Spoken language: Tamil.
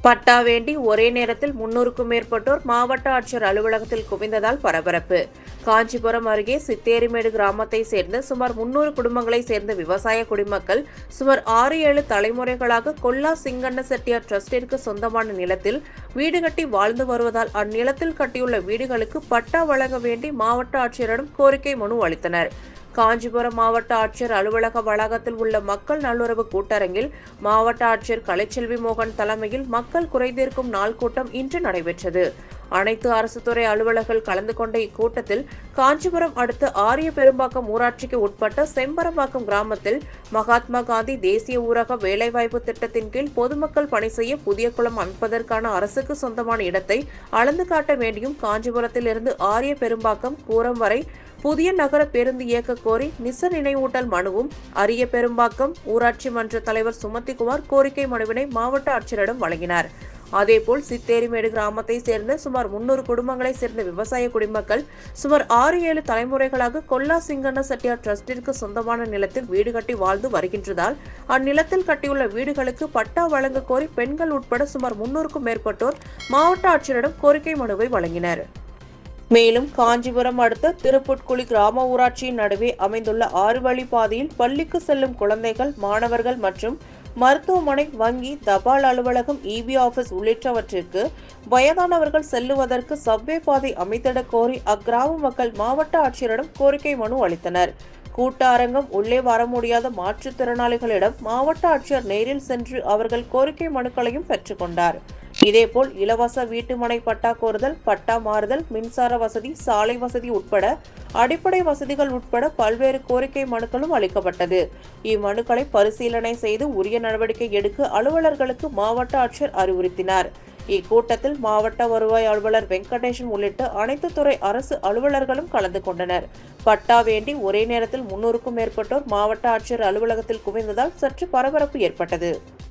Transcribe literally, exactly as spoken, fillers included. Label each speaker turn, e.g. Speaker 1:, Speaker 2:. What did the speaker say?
Speaker 1: பட்டா வேண்டி ஒரே நேரத்தில் முன்னூறுக்கும் மேற்பட்டோர் மாவட்ட ஆட்சியர் அலுவலகத்தில் குவிந்ததால் பரபரப்பு. காஞ்சிபுரம் அருகே சித்தேரிமேடு கிராமத்தை சேர்ந்த சுமார் முன்னூறு குடும்பங்களை சேர்ந்த விவசாய குடிமக்கள் சுமார் ஆறு ஏழு தலைமுறைகளாக கொல்லா சிங்கண்ண செட்டியார் டிரஸ்டிற்கு சொந்தமான நிலத்தில் வீடு கட்டி வாழ்ந்து வருவதால் அந்நிலத்தில் கட்டியுள்ள வீடுகளுக்கு பட்டா வழங்க வேண்டி மாவட்ட ஆட்சியரிடம் கோரிக்கை மனு அளித்தனர். காஞ்சிபுரம் மாவட்ட ஆட்சியர் அலுவலக வளாகத்தில் உள்ள மக்கள் நல்லுறவு கூட்டரங்கில் மாவட்ட ஆட்சியர் கலைச்செல்வி மோகன் தலைமையில் மக்கள் குறைதீர்க்கும் நாள் கூட்டம் இன்று நடைபெற்றது. அனைத்து அரசு துறை அலுவலர்கள் கலந்து கொண்ட இக்கூட்டத்தில் காஞ்சிபுரம் அடுத்த ஆரிய பெரும்பாக்கம் ஊராட்சிக்கு உட்பட்ட செம்பரம்பாக்கம் கிராமத்தில் மகாத்மா காந்தி தேசிய ஊரக வேலைவாய்ப்பு திட்டத்தின் கீழ் பொதுமக்கள் பணி செய்ய புதிய குளம் அமைப்பதற்கான அரசுக்கு சொந்தமான இடத்தை அளந்து காட்ட வேண்டியும், காஞ்சிபுரத்தில் இருந்து ஆரிய பெரும்பாக்கம் பூரம் வரை புதிய நகர பேருந்து இயக்க கோரி நிச நினைவூட்டல் மனுவும் அரிய பெரும்பாக்கம் ஊராட்சி மன்ற தலைவர் சுமதிகுமார் கோரிக்கை மனுவினை மாவட்ட ஆட்சியரிடம் வழங்கினார். அதேபோல் சித்தேரிமேடு கிராமத்தை சேர்ந்த சுமார் முன்னூறு குடும்பங்களை சேர்ந்த விவசாய குடிமக்கள் சுமார் ஆறு ஏழு தலைமுறைகளாக கொல்லா சிங்கண்ண செட்டியார் டிரஸ்டிற்கு சொந்தமான நிலத்தில் வீடு கட்டி வாழ்ந்து வருகின்றதால் அந்நிலத்தில் கட்டியுள்ள வீடுகளுக்கு பட்டா வழங்க கோரி பெண்கள் உட்பட சுமார் முன்னூறுக்கும் மேற்பட்டோர் மாவட்ட ஆட்சியரிடம் கோரிக்கை மனுவை வழங்கினர். மேலும் காஞ்சிபுரம் அடுத்த திருப்புட்குழி கிராம ஊராட்சியின் நடுவே அமைந்துள்ள ஆறு வழி பாதையில் பள்ளிக்கு செல்லும் குழந்தைகள், மாணவர்கள் மற்றும் மருத்துவமனை, வங்கி, தபால் அலுவலகம், இபி ஆபீஸ் உள்ளிட்டவற்றிற்கு வயதானவர்கள் செல்லுவதற்கு சப்வே பாதை அமைத்திட கோரி அக்கிராம மக்கள் மாவட்ட ஆட்சியரிடம் கோரிக்கை மனு அளித்தனர். கூட்ட அரங்கம் உள்ளே வர முடியாத மாற்றுத்திறனாளிகளிடம் மாவட்ட ஆட்சியர் நேரில் சென்று அவர்கள் கோரிக்கை மனுக்களையும் பெற்றுக்கொண்டார். இதேபோல் இலவச வீட்டுமனை பட்டா கோருதல், பட்டா மாறுதல், மின்சார வசதி, சாலை வசதி உட்பட அடிப்படை வசதிகள் உட்பட பல்வேறு கோரிக்கை மனுக்களும் அளிக்கப்பட்டது. இம்மனுக்களை பரிசீலனை செய்து உரிய நடவடிக்கை எடுக்க அலுவலர்களுக்கு மாவட்ட ஆட்சியர் அறிவுறுத்தினார். இக்கூட்டத்தில் மாவட்ட வருவாய் அலுவலர் வெங்கடேசன் உள்ளிட்ட அனைத்து துறை அரசு அலுவலர்களும் கலந்து கொண்டனர். பட்டா வேண்டி ஒரே நேரத்தில் முன்னூறுக்கும் மேற்பட்டோர் மாவட்ட ஆட்சியர் அலுவலகத்தில் குவிந்ததால் சற்று பரபரப்பு ஏற்பட்டது.